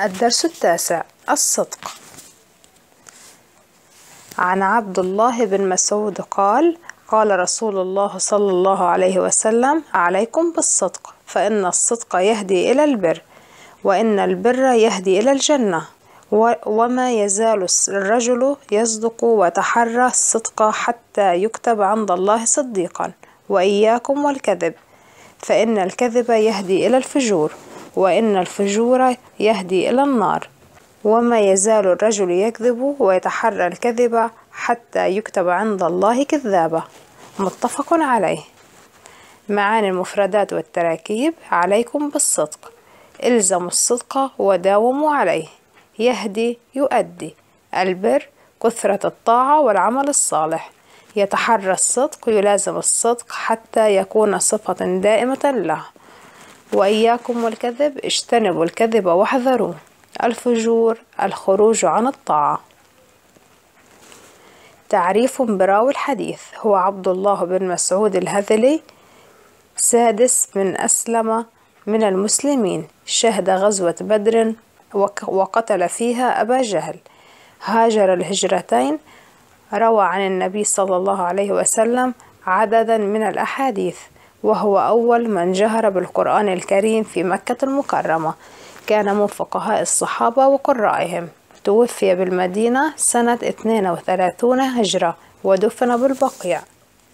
الدرس التاسع: الصدق. عن عبد الله بن مسعود قال: قال رسول الله صلى الله عليه وسلم: عليكم بالصدق، فإن الصدق يهدي إلى البر، وإن البر يهدي إلى الجنة، وما يزال الرجل يصدق ويتحرى الصدق حتى يكتب عند الله صديقا. وإياكم والكذب، فإن الكذب يهدي إلى الفجور، وإن الفجور يهدي إلى النار. وما يزال الرجل يكذب ويتحرى الكذب حتى يكتب عند الله كذابا. متفق عليه. معاني المفردات والتراكيب: عليكم بالصدق، الزموا الصدق وداوموا عليه. يهدي يؤدي. البر كثرة الطاعة والعمل الصالح. يتحرى الصدق يلازم الصدق حتى يكون صفة دائمة له. وإياكم والكذب، اجتنبوا الكذب واحذروه. الفجور الخروج عن الطاعة. تعريف براوي الحديث: هو عبد الله بن مسعود الهذلي، سادس من أسلم من المسلمين، شهد غزوة بدر وقتل فيها أبا جهل، هاجر الهجرتين، روى عن النبي صلى الله عليه وسلم عددا من الأحاديث، وهو أول من جهر بالقرآن الكريم في مكة المكرمة، كان من فقهاء الصحابة وقرائهم. توفي بالمدينة سنة 32 هجرة ودفن بالبقيع.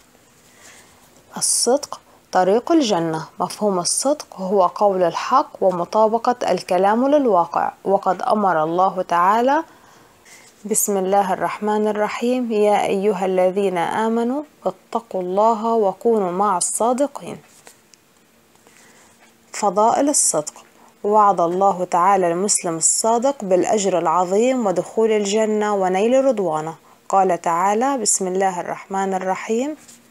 الصدق طريق الجنة. مفهوم الصدق هو قول الحق ومطابقة الكلام للواقع، وقد أمر الله تعالى: بسم الله الرحمن الرحيم، يا أيها الذين آمنوا اتقوا الله وكونوا مع الصادقين. فضائل الصدق: وعد الله تعالى المسلم الصادق بالأجر العظيم ودخول الجنة ونيل رضوانه. قال تعالى: بسم الله الرحمن الرحيم،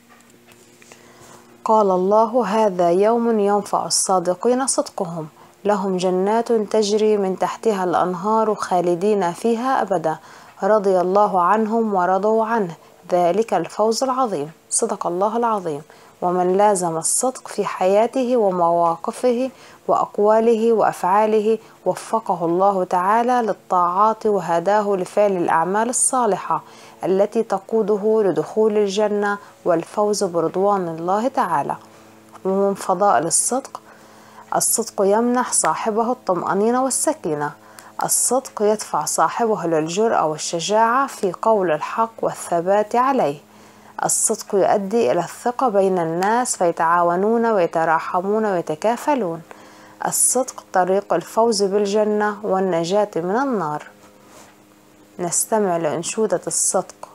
قال الله: هذا يوم ينفع الصادقين صدقهم، لهم جنات تجري من تحتها الأنهار خالدين فيها أبدا، رضي الله عنهم ورضوا عنه، ذلك الفوز العظيم. صدق الله العظيم. ومن لازم الصدق في حياته ومواقفه وأقواله وأفعاله وفقه الله تعالى للطاعات وهداه لفعل الأعمال الصالحة التي تقوده لدخول الجنة والفوز برضوان الله تعالى. ومن فضائل الصدق: الصدق يمنح صاحبه الطمأنينة والسكينة. الصدق يدفع صاحبه للجرأة والشجاعة في قول الحق والثبات عليه. الصدق يؤدي إلى الثقة بين الناس فيتعاونون ويتراحمون ويتكافلون. الصدق طريق الفوز بالجنة والنجاة من النار. نستمع لأنشودة الصدق.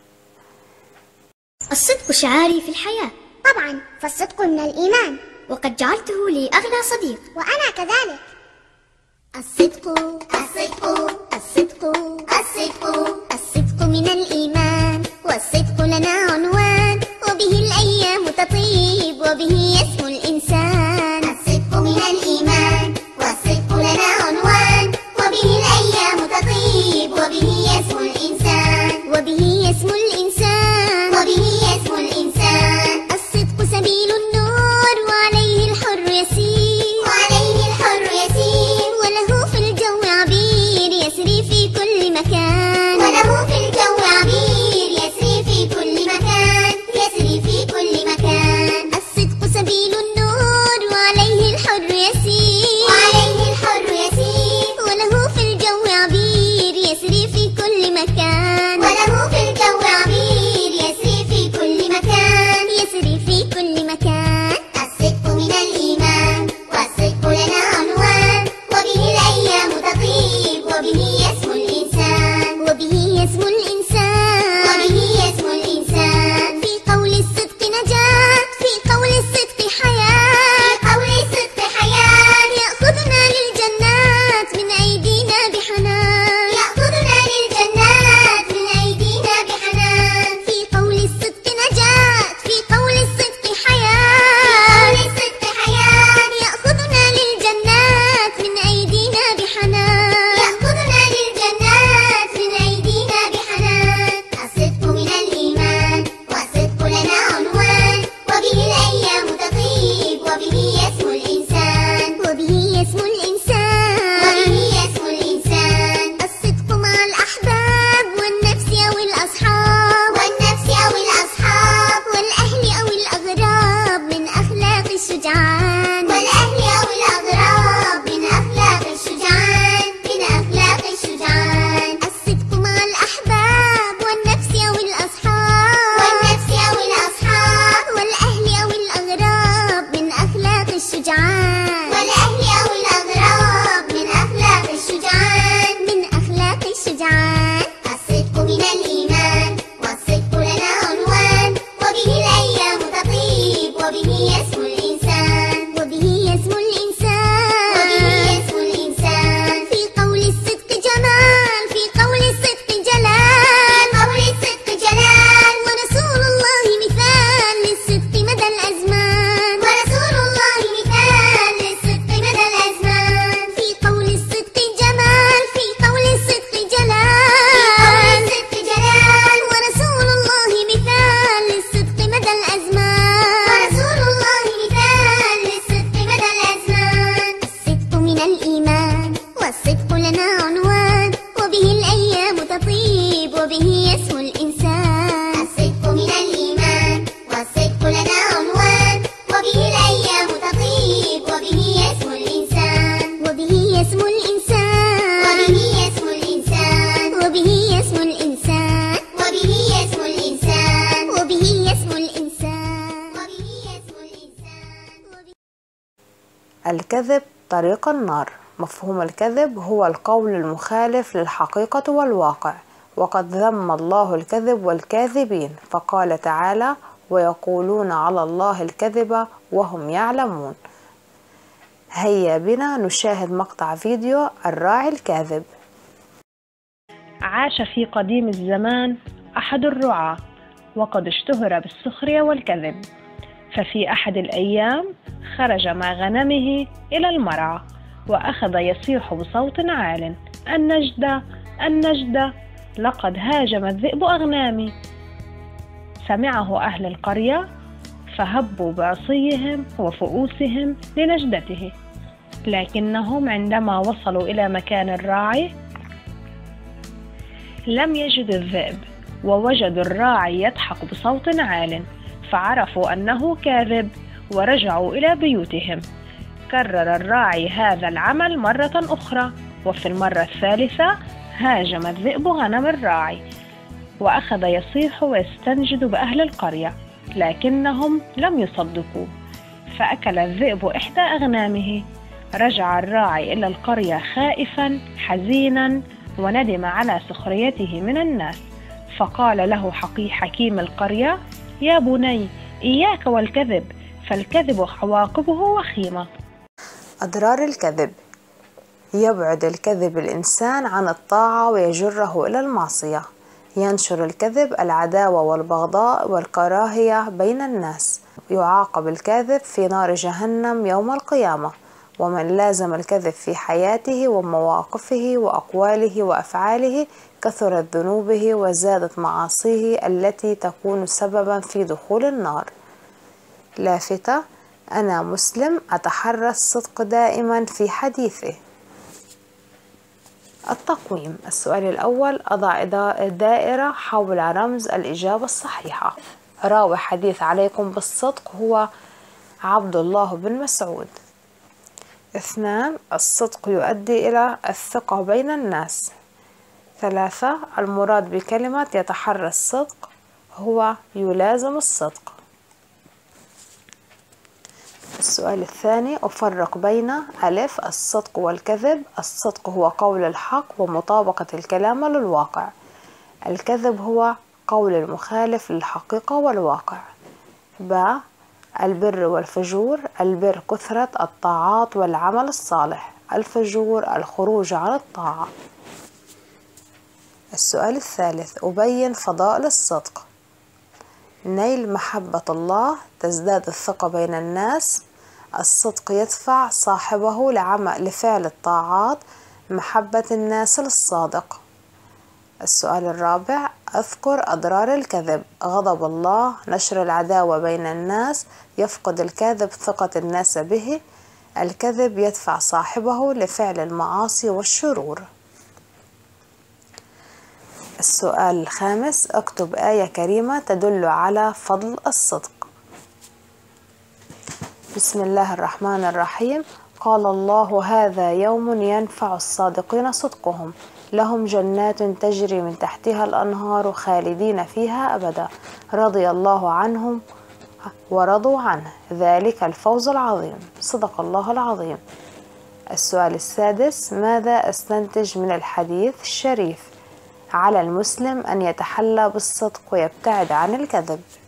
الصدق شعاري في الحياة، طبعا، فالصدق من الإيمان، وقد جعلته لي أغلى صديق. وأنا كذلك. الصدق الصدق الصدق الصدق الصدق من الإيمان، والصدق لنا عنوان، وبه الأيام تطيب وبه يسمو الإنسان. الصدق من الإيمان، والصدق لنا عنوان، وبه الأيام تطيب وبه يسمو الإنسان، وبه يسمو الإنسان، وبه يسمو الإنسان. الصدق سبيل النور وعليه الحر يسير، وعليه الحر يسير، وله في الجو عبير يسري في كل مكان، وله في الجو عبير يسري في كل مكان، يسري في كل مكان. الصدق سبيل النور وعليه الحر يسير، وعليه الحر يسير، وله في الجو عبير يسري في كل مكان، وله في الجو عبير يسري في كل مكان، يسري في كل مكان. الصدق من الإيمان، والصدق لنا عنوان، وبه الأيام تطيب وبه يسمو الإنسان، وبه يسمو الإنسان، وبه يسمو الإنسان. في قول الصدق نجاة، في قول الصدق حياة، في قول الصدق حياة، يأخذنا للجنات من أيدينا بحنان، يأخذنا للجنات من أيدينا بحنان. في قول الصدق نجاة، في قول الصدق حياة، في قول الصدق حياة، يأخذنا للجنات من أيدينا بحنان، يأخذنا للجنات من أيدينا بحنان. الكذب طريق النار. مفهوم الكذب هو القول المخالف للحقيقة والواقع، وقد ذم الله الكذب والكاذبين، فقال تعالى: ويقولون على الله الكذب وهم يعلمون. هيا بنا نشاهد مقطع فيديو الراعي الكاذب. عاش في قديم الزمان أحد الرعاة، وقد اشتهر بالسخرية والكذب. ففي أحد الأيام خرج مع غنمه إلى المرعى، وأخذ يصيح بصوت عال: النجدة النجدة، لقد هاجم الذئب أغنامي. سمعه أهل القرية فهبوا بعصيهم وفؤوسهم لنجدته، لكنهم عندما وصلوا إلى مكان الراعي لم يجدوا الذئب، ووجدوا الراعي يضحك بصوت عال، فعرفوا أنه كاذب ورجعوا إلى بيوتهم. كرر الراعي هذا العمل مرة أخرى، وفي المرة الثالثة هاجم الذئب غنم الراعي، وأخذ يصيح ويستنجد بأهل القرية، لكنهم لم يصدقوه، فأكل الذئب إحدى أغنامه. رجع الراعي إلى القرية خائفا حزينا، وندم على سخريته من الناس، فقال له حكيم القرية: يا بني، إياك والكذب، فالكذب عواقبه وخيمة. أضرار الكذب: يبعد الكذب الإنسان عن الطاعة ويجره إلى المعصية. ينشر الكذب العداوة والبغضاء والكراهية بين الناس. يعاقب الكاذب في نار جهنم يوم القيامة. ومن لازم الكذب في حياته ومواقفه وأقواله وأفعاله كثرت ذنوبه وزادت معاصيه التي تكون سببا في دخول النار. لافتة: أنا مسلم أتحرى الصدق دائما في حديثه. التقويم: السؤال الأول: أضع دائرة حول رمز الإجابة الصحيحة. راوي حديث عليكم بالصدق هو عبد الله بن مسعود. 2. الصدق يؤدي إلى الثقة بين الناس. 3. المراد بكلمة يتحرى الصدق هو يلازم الصدق. السؤال الثاني: أفرق بين ألف الصدق والكذب. الصدق هو قول الحق ومطابقة الكلام للواقع. الكذب هو قول المخالف للحقيقة والواقع. ب. البر والفجور: البر كثرة الطاعات والعمل الصالح، الفجور الخروج عن الطاعة. السؤال الثالث: أبين فضائل الصدق. نيل محبة الله، تزداد الثقة بين الناس. الصدق يدفع صاحبه لفعل الطاعات، محبة الناس للصادق. السؤال الرابع: أذكر أضرار الكذب. غضب الله، نشر العداوة بين الناس، يفقد الكاذب ثقة الناس به. الكذب يدفع صاحبه لفعل المعاصي والشرور. السؤال الخامس: اكتب آية كريمة تدل على فضل الصدق. بسم الله الرحمن الرحيم. قال الله: هذا يوم ينفع الصادقين صدقهم، لهم جنات تجري من تحتها الأنهار خالدين فيها أبدا، رضي الله عنهم ورضوا عنه، ذلك الفوز العظيم. صدق الله العظيم. السؤال السادس: ماذا أستنتج من الحديث الشريف؟ على المسلم أن يتحلى بالصدق ويبتعد عن الكذب.